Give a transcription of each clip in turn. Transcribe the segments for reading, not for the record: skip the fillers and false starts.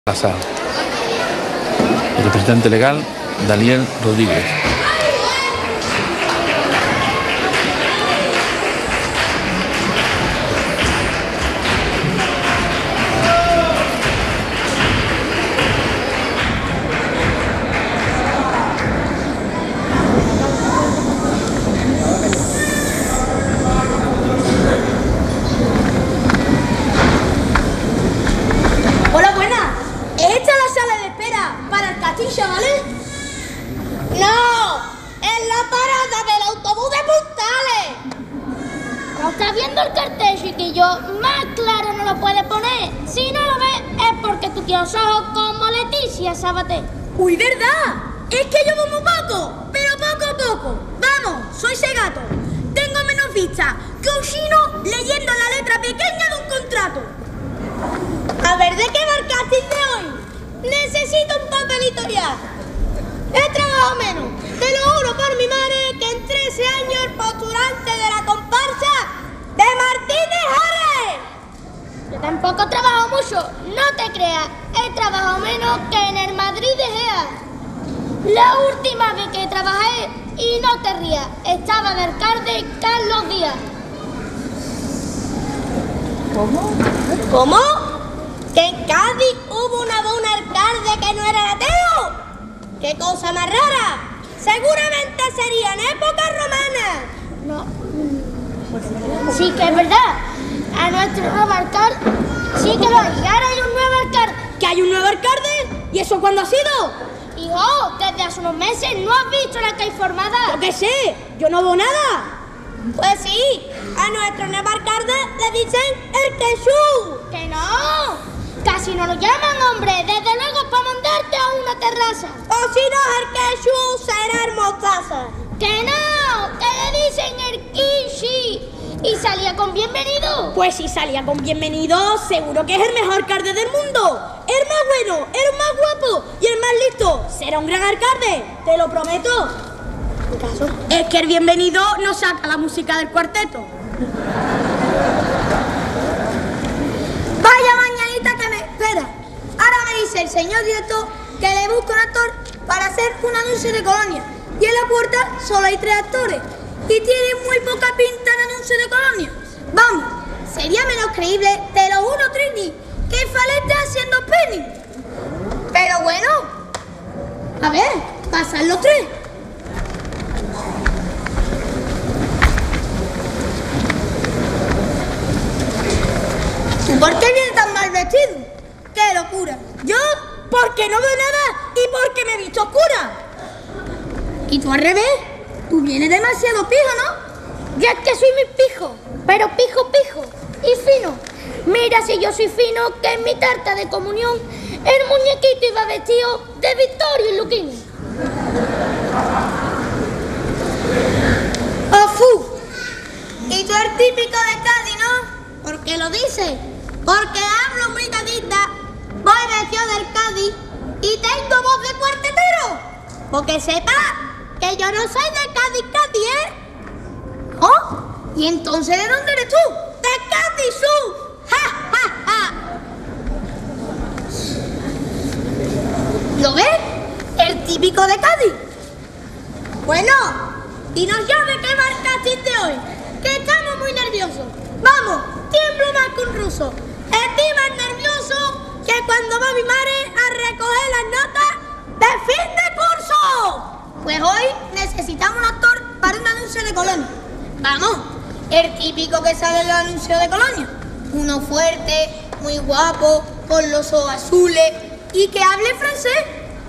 Casado. El representante legal, Daniel Rodríguez. Hola, buenas. ¿Es esta la sala de espera para el castillo, vale? ¡No! ¡Es la parada del autobús de Puntales! ¿No estás viendo el cartel, chiquillo? Más claro no lo puedes poner. Si no lo ves es porque tú tienes ojos como Leticia Sabater. ¡Uy, verdad! Es que yo voy muy poco, pero poco a poco. Vamos, soy ese gato. Tengo menos vista que un chino leyendo la letra pequeña de un contrato. A ver, ¿de qué va el casting de hoy? Necesito un papelito ya. He trabajado menos. Te lo juro por mi madre que en 13 años el postulante de la comparsa de Martínez Ares. Yo tampoco trabajo mucho, no te creas. He trabajado menos que en el Madrid de Gea. La última vez que trabajé, y no te rías, estaba de alcalde Carlos Díaz. ¿Cómo? ¿Que en Cádiz hubo una buena alcalde que no era ateo? ¡Qué cosa más rara! Seguramente sería en época romana. No. Sí que es verdad. A nuestro nuevo alcalde sí que lo hay. Y ahora hay un nuevo alcalde. ¿Que hay un nuevo alcalde? ¿Y eso cuándo ha sido? Hijo, desde hace unos meses no has visto la que hay formada. Yo qué sé, yo no veo nada. Pues sí, a nuestro nuevo alcalde le dicen el Quechú. ¡Que no! Casi no lo llaman, hombre. Desde luego para mandarte a una terraza. O si no es el Quechú, será el Mostaza. ¡Que no! ¡Que le dicen el Kishi! ¿Y salía con bienvenido? Pues si salía con bienvenido, seguro que es el mejor alcalde del mundo. El más bueno, el más guapo y el más listo. Será un gran alcalde, te lo prometo. ¿Qué caso? Es que el bienvenido no saca la música del cuarteto. Vaya mañanita que me espera. Ahora me dice el señor director que le busca un actor para hacer un anuncio de Colonia. Y en la puerta solo hay 3 actores. Y tiene muy poca pinta de anuncio de Colonia. Vamos, sería menos creíble, te lo juro, Trini, que Falete haciendo penny. Pero bueno, a ver, pasan los 3. ¿Tú por qué vienes tan mal vestido? ¡Qué locura! Yo, porque no veo nada y porque me he visto oscura. ¿Y tú al revés? Tú vienes demasiado pijo, ¿no? Yo es que soy muy pijo, pero pijo y fino. Mira si yo soy fino, que en mi tarta de comunión el muñequito iba vestido de Victorio y Luquín. ¡Ofu! Y tú eres típico de Cádiz, ¿no? ¿Por qué lo dices? Porque hablo muy cadita, voy vestido del Cádiz y tengo voz de cuartetero. Porque sepa que yo no soy de Cádiz, ¿eh? ¿Oh? ¿Y entonces de dónde eres tú? ¡De Cádiz, su! ¡Ja, ja, ja! ¿Lo ves? El típico de Cádiz. Bueno, dinos ya de qué va el casting de hoy, que estamos muy nerviosos. Vamos, tiemblo más que un ruso. Estoy más nervioso que cuando va mi madre a recoger las notas de fin de curso. Pues hoy necesitamos un actor para un anuncio de Colonia. Vamos, el típico que sale en el anuncio de Colonia. Uno fuerte, muy guapo, con los ojos azules y que hable francés.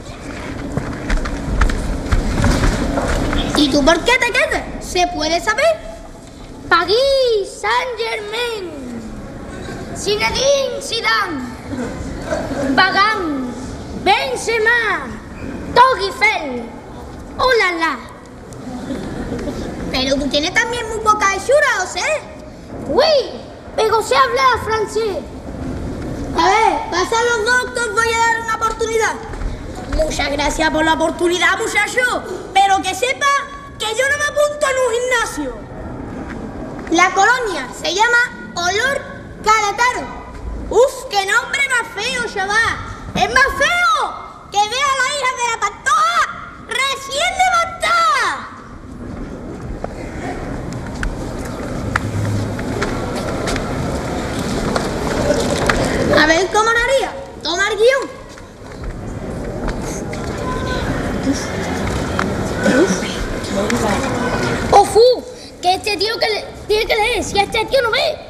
¿Y tú por qué te quedas? ¿Se puede saber? París Saint-Germain, Zinedine Zidane, Bagan, Benzema, Togifel. ¡Oh, la, la! Pero tú tienes también muy poca hechura, ¿o sé? ¡Oui! Pero sé hablar francés. A ver, pasan los dos que os voy a dar una oportunidad. Muchas gracias por la oportunidad, muchacho. Pero que sepa que yo no me apunto en un gimnasio. La colonia se llama Olor Calataro. ¡Uf, qué nombre más feo, chaval! ¡Es más feo que vea a la hija de la Pantoja recién levantada! A ver cómo lo haría. Toma el guión. ¡Ofu! Que este tío tiene que leer, si este tío no ve.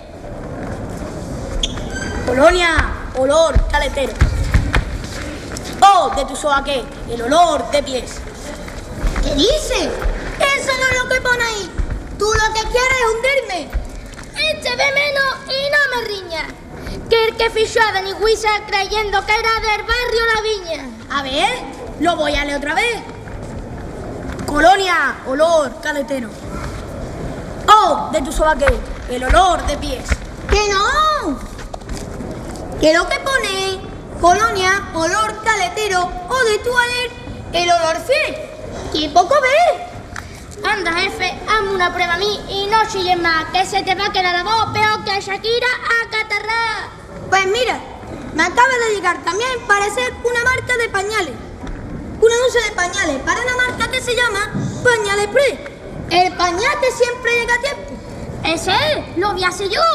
Colonia, olor caletero. Oh, de tu sobaqué, el olor de pies. ¿Qué dices? Eso no es lo que pone ahí. Tú lo que quieres es hundirme. Este ve menos y no me riña. Que el que fichó a Dani Huiza creyendo que era del barrio La Viña. A ver, lo voy a leer otra vez. Colonia, olor caletero. Oh, de tu sobaqué, el olor de pies. ¡Que no! Que lo que pone colonia, olor caletero o de toilette, el olor fiel. ¡Qué poco ves! Anda, jefe, hazme una prueba a mí y no chilles más, que se te va a quedar la voz peor que a Shakira a Catarrá. Pues mira, me acaba de llegar también para ser una marca de pañales. Un anuncio de pañales para una marca que se llama Pañales Pre. El pañal que siempre llega a tiempo. Ese lo vi hace yo.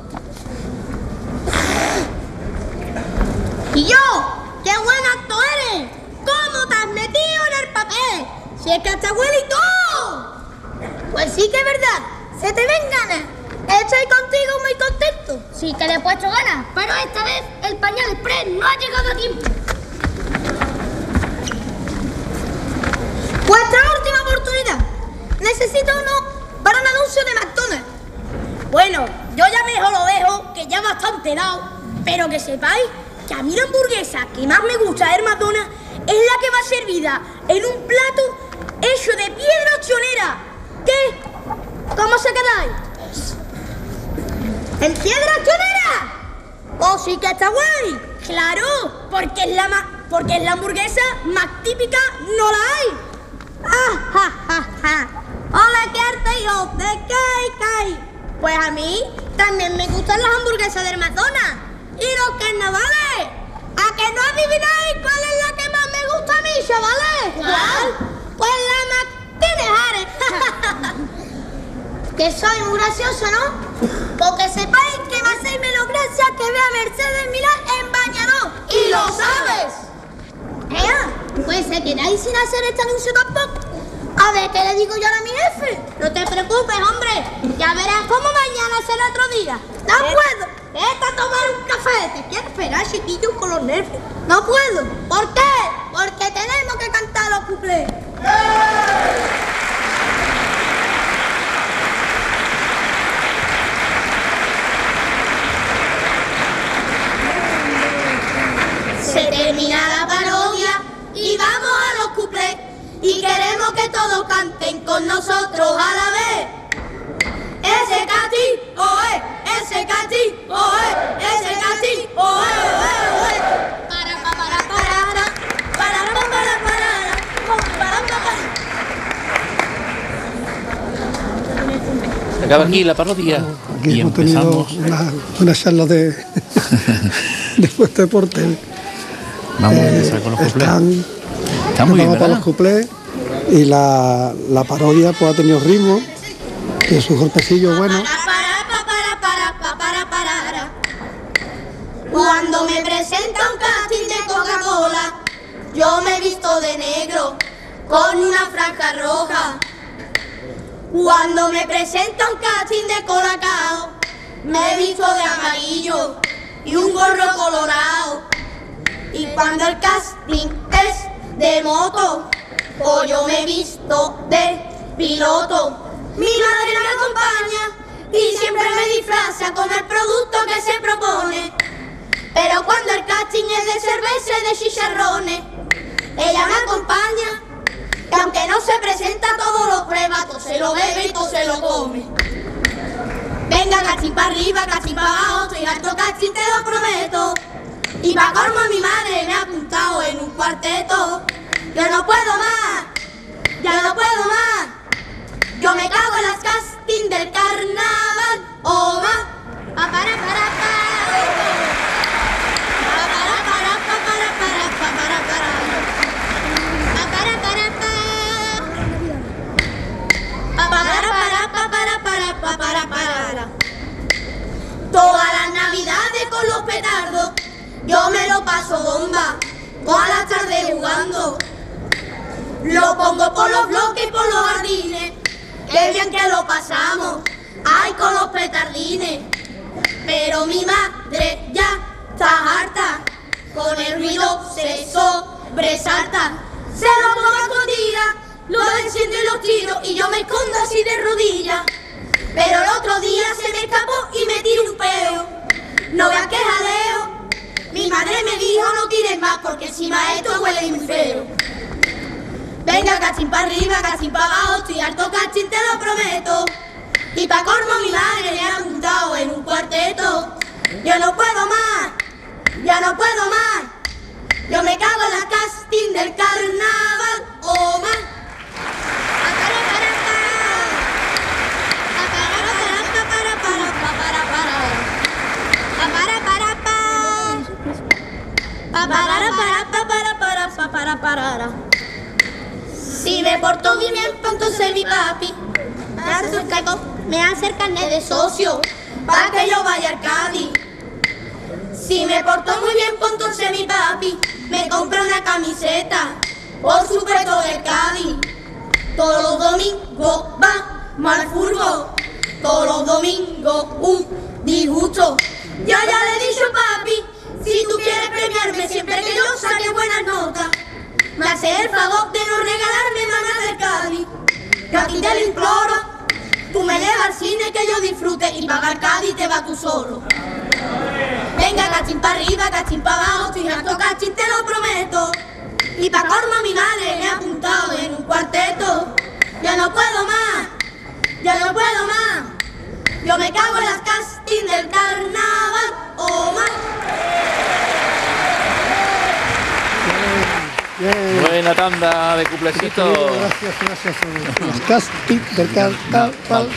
Y yo, ¡qué buen acto eres! ¿Cómo te has metido en el papel? Si es que hasta huele y todo. Pues sí que es verdad, se te ven ganas. Estoy contigo muy contento. Sí que le he puesto ganas, pero esta vez el pañal express no ha llegado a tiempo. Vuestra última oportunidad. Necesito uno para un anuncio de McDonald's. Bueno, yo ya mejor lo dejo, que ya bastante dado. Pero que sepáis que a mí la hamburguesa que más me gusta del McDonald's es la que va servida en un plato hecho de piedra ochonera. ¿Qué? ¿Cómo se quedáis? ¿En piedra ochonera? ¡Oh, sí que está guay! ¡Claro! Porque es la hamburguesa más típica, no la hay. ¡Ah, ja, ja, ja! ¡Hola, qué arte yo! ¡De Kai! Pues a mí también me gustan las hamburguesas del McDonald's. ¡Y los carnavales! ¿A que no adivináis cuál es la que más me gusta a mí, chavales? ¿Cuál? Pues la Martínez Ares. Que soy muy gracioso, ¿no? Porque sepáis que va a ser menos gracia que vea a Mercedes Milán en Bañador. ¡Y lo sabes! Pues se quedáis sin hacer este anuncio tampoco. A ver, ¿qué le digo yo ahora a mi jefe? No te preocupes, hombre. Ya verás cómo mañana será otro día. No puedo. Vete a tomar un café. Te quiero esperar, chiquillo, con los nervios. No puedo. ¿Por qué? Porque tenemos que cantar los cuplés. Se termina la parodia y vamos a los cuplés. Y queremos que todos canten con nosotros a la vez. Ese cati, oe, ese cati, oe, ese cati, oe, oe, oe. Para. Acaba aquí la parodia. Aquí Y hemos tenido empezamos. una charla de puesto de porte. Vamos a empezar con los cuplés. Está muy bien, Vamos para los ¿verdad? cuplés y la parodia pues ha tenido ritmo y sus golpecillos buenos. Para. Cuando me presenta un casting de Coca-Cola, yo me he visto de negro con una franja roja. Cuando me presenta un casting de Colacao, me he visto de amarillo y un gorro colorado. Y cuando el casting es de moto, pues yo me he visto de piloto. Mi madre me acompaña y siempre me disfraza con el producto que se propone. Pero cuando el casting es de cerveza y de chicharrones, ella me acompaña, que aunque no se presenta todo lo prueba, todo se lo bebe y todo se lo come. Venga, casting para arriba, casting para abajo, estoy harto casting, te lo prometo. Y pa' colmo mi madre me ha apuntado en un cuarteto. Yo no puedo más, ya no puedo más. Yo me cago en las casting del carnaval. Oh, para. lo pongo por los bloques y por los jardines. Qué bien que lo pasamos, ay, con los petardines. Pero mi madre ya está harta, con el ruido se sobresalta. Se lo pongo a escondida, lo enciendo y los tiro y yo me escondo así de rodillas. Pero el otro día se me escapó y me tiró un peo. No veas que jaleo. Mi madre me dijo no tires más porque encima esto huele muy feo. Venga, cachín para arriba, cachín para abajo, estoy harto cachín, te lo prometo. Y pa' colmo mi madre me ha apuntado en un cuarteto. Yo no puedo más, ya no puedo más. Yo me cago en la casting del carnaval, oh más. Si me porto bien, pues entonces mi papi me hace el carnet de socio para que yo vaya al Cádiz. Si me porto muy bien, pues entonces mi papi me compra una camiseta, por supuesto del Cádiz. Todos los domingos vamos al fútbol, todos los domingos un disgusto. Yo ya le he dicho, papi, si tú quieres premiarme siempre que yo saque buenas notas, me haces el favor de no regalarme maná del Cádiz. Yo aquí te lo imploro, tú me llevas al cine que yo disfrute y pagar Cádiz te va tú solo. Venga, cachín para arriba, cachín para abajo, estoy harto cachín, te lo prometo. Y pa' colmo mi madre me ha apuntado en un cuarteto. Ya no puedo más, ya no puedo más. Yo me cago en las castings del carnaval, oh más. Bien. Buena tanda de cuplecitos. Gracias. Las castings del carnaval.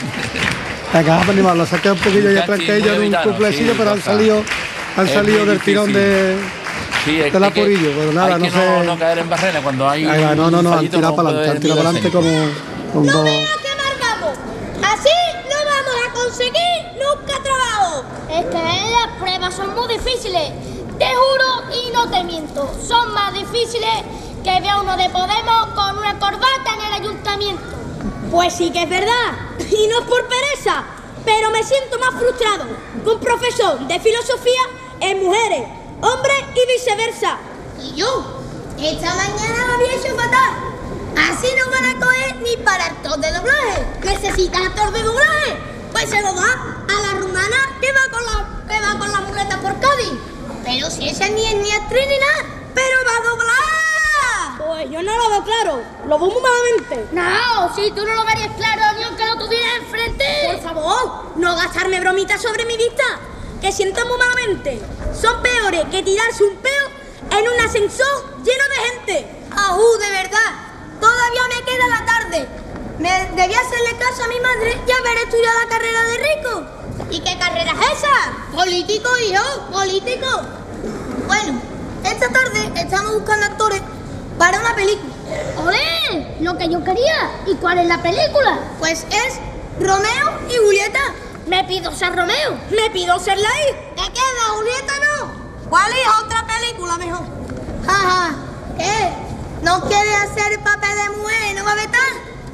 Venga, vamos a animarlo, saqué un poquillo y tranqué yo en un cuplecillo, pero han salido del tirón de la Purillo, pero nada, no sé. No caer en barrera cuando hay. No, han tirado para adelante, como con No dos. veas que amargamos. Así no vamos a conseguir nunca trabajo. Es que las pruebas son muy difíciles. Te juro y no te miento. Son más difíciles que ver a uno de Podemos con una corbata en el ayuntamiento. Pues sí que es verdad, y no es por pereza, pero me siento más frustrado que un profesor de filosofía en mujeres, hombres y viceversa. Y yo, esta mañana lo había hecho fatal. Así no van a coger ni para actor de doblaje. ¿Necesitas actor de doblaje? Pues se lo da a la rumana que va con la muleta por Cádiz. Pero si esa ni es ni actriz ni nada, pero va a doblar. Pues yo no lo veo claro, lo veo muy malamente. No, si tú no lo verías claro ni aunque lo tuvieras enfrente. Por favor, no gastarme bromitas sobre mi vista, que siento muy malamente. Son peores que tirarse un peo en un ascensor lleno de gente. De verdad, todavía me queda la tarde. Debía hacerle caso a mi madre y haber estudiado la carrera de rico. ¿Y qué carrera es esa? Político, hijo, político. Bueno, esta tarde estamos buscando actores para una película. ¡Olé! Lo que yo quería. ¿Y cuál es la película? Pues es Romeo y Julieta. Me pido ser Romeo. Me pido ser la hija. ¿Qué queda, Julieta no? ¿Cuál es otra película mejor? Jaja, ¿qué? ¿No quieres hacer el papel de mujer? ¿No va a vetar?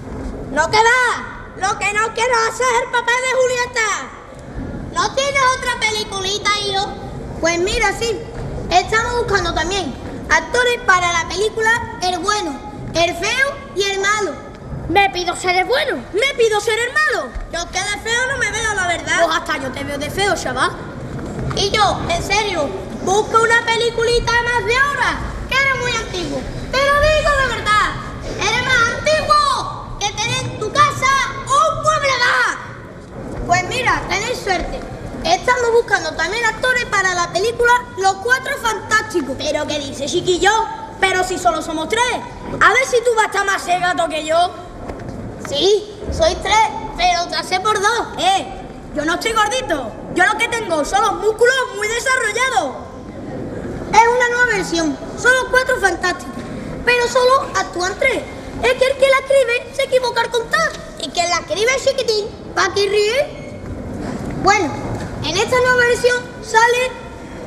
No queda. Lo que no quiero hacer es el papel de Julieta. ¿No tienes otra peliculita, hijo? Pues mira, sí. Estamos buscando también actores para la película El Bueno, El Feo y El Malo. Me pido ser el bueno. Me pido ser el malo. Yo que de feo no me veo, la verdad. Pues hasta yo te veo de feo, chaval. Y yo, en serio, busco una peliculita más de ahora, que eres muy antiguo. Te lo digo de verdad. Eres más antiguo que tener en tu casa un mueble más. Pues mira, tenéis suerte. Estamos buscando también actores para la película Los Cuatro Fantásticos. ¿Pero qué dices, chiquillo? Pero si solo somos tres. A ver si tú vas a estar más gato que yo. Sí, soy tres, pero te hace por dos. Yo no estoy gordito. Yo lo que tengo son los músculos muy desarrollados. Es una nueva versión. Son Los Cuatro Fantásticos. Pero solo actúan tres. Es que el que la escribe se equivoca al contar. Y quien la escribe es chiquitín. ¿Para qué ríe? Bueno, en esta nueva versión sale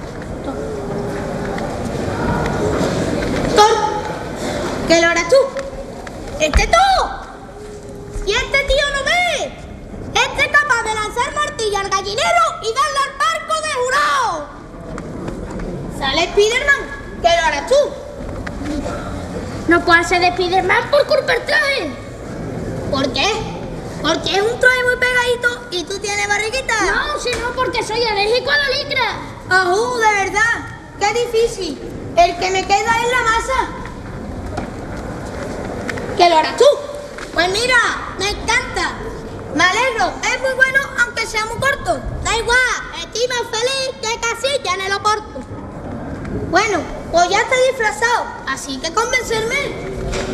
Thor. ¿Qué lo harás tú? lo harás tú. No puedo hacer de Spiderman por culpa del traje. ¿Por qué? Porque es un traje muy pegadito y tú tienes barriguita. No, sino porque soy alérgico a la licra. ¡Ajú, de verdad! ¡Qué difícil! El que me queda es la masa. ¿Qué lo harás tú? Pues mira, me encanta. Me alegro, es muy bueno aunque sea muy corto. Da igual, estoy más feliz que Casilla en el Oporto. Bueno, pues ya estoy disfrazado, así que convencerme.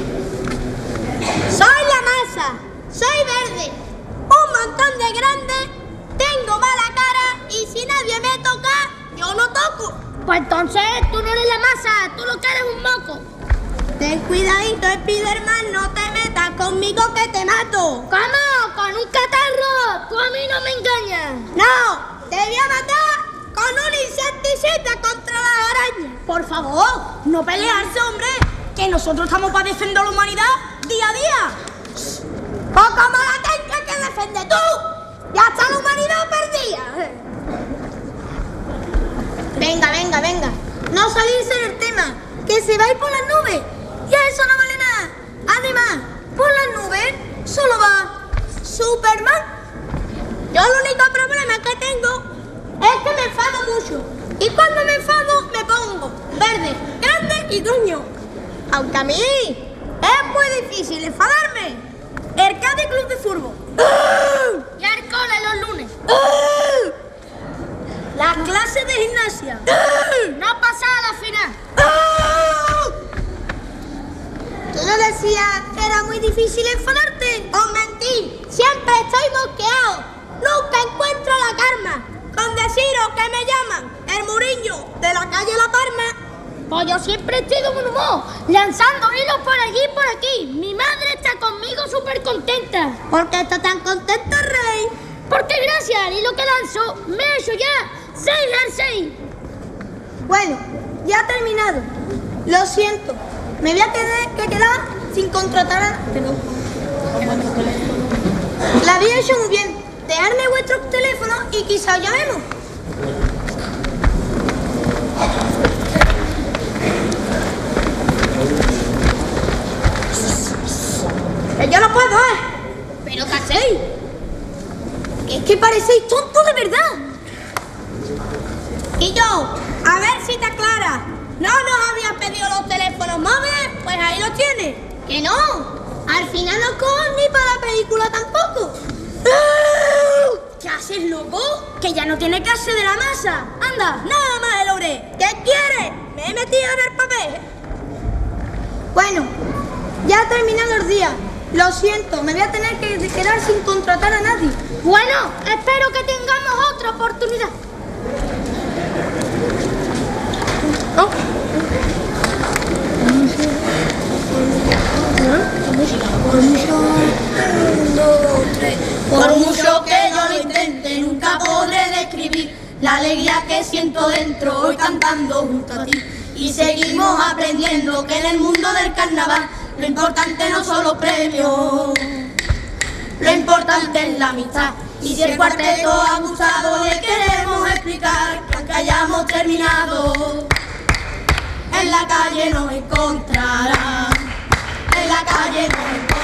Soy la masa, soy verde, un montón de grande, tengo mala cara y si nadie me toca, yo no toco. Pues entonces tú no eres la masa, tú lo que eres un moco. Ten cuidadito, Spiderman, no te metas conmigo que te mato. ¿Cómo? ¿Con un catarro? Tú a mí no me engañas. No, te voy a matar con un insecticida contra las arañas. Por favor, no pelearse, hombre, que nosotros estamos para defender a la humanidad día a día. O como la tengas que defender tú, ya está la humanidad perdida. Venga, venga, venga, no salirse del tema, que se va a ir por las nubes. Y eso no vale nada. Además, por las nubes solo va Superman. Yo el único problema que tengo es que me enfado mucho. Y cuando me enfado me pongo verde, grande y gruño. Aunque a mí es muy difícil enfadarme. El Cádiz Club de Fútbol. Y al cole los lunes. Las clases de gimnasia. No pasar a la final. ¿Tú no decías que era muy difícil enfadarte? ¡Os mentí! Siempre estoy mosqueado. Nunca encuentro la karma. Con deciros que me llaman el Muriño de la calle La Palma. Pues yo siempre estoy de buen humor, lanzando hilos por allí y por aquí. Mi madre está conmigo súper contenta. ¿Por qué está tan contento, Rey? Porque gracias al hilo que lanzo, me he hecho ya 6 jerseys. Bueno, ya ha terminado. Lo siento. Me voy a tener que quedar sin contratar a... Perdón. La había hecho muy bien. Dejadme vuestros teléfonos y quizá os llamemos. Yo no puedo, ¿eh? ¿Pero qué hacéis? Es que parecéis tontos de verdad. Y yo, a ver si te aclaras. ¿No nos habías pedido los teléfonos móviles? Pues ahí los tienes. ¿Que no? Al final no cojo ni para la película tampoco. ¿Qué haces, loco? Que ya no tiene clase de la masa. Anda, nada más el oré. ¿Qué quieres? Me he metido en el papel. Bueno, ya ha terminado el día. Lo siento, me voy a tener que quedar sin contratar a nadie. Bueno, espero que tengamos otra oportunidad. ¿Oh? Por mucho que yo lo intente, nunca podré describir la alegría que siento dentro hoy cantando junto a ti. Y seguimos aprendiendo que en el mundo del carnaval lo importante no son los premios, lo importante es la amistad. Y si el cuarteto ha gustado, le queremos explicar que aunque hayamos terminado, en la calle nos encontrarán, en la calle nos encontrarán.